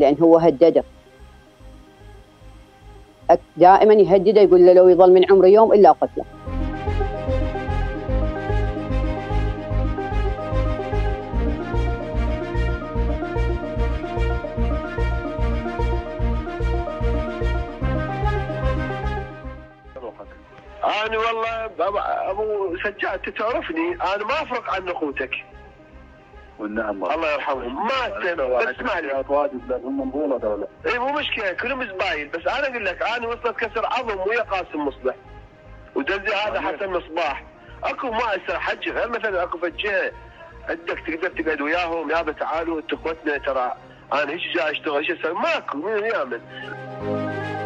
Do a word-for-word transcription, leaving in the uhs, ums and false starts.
لأن هو هدده دائما، يهدده يقول له لو يظل من عمري يوم إلا قتله. أنا والله أبو سجاد تعرفني، أنا ما أفرق عن أخوتك والنعم الله يرحمهم، ما بس اسمع لي هم مبولة دولة. اي مو مشكلة كلهم زباين، بس أنا أقول لك أنا وصلت كسر عظم ويا قاسم مصلح ودزي هذا حسن مصباح، اكو ما يصير حج غير مثلا اكو فجه عندك تقدر تقعد وياهم يابا تعالوا انتوا اخوتنا ترى انا ايش جاي اشتغل ايش اسوي، ماكو مين يامن.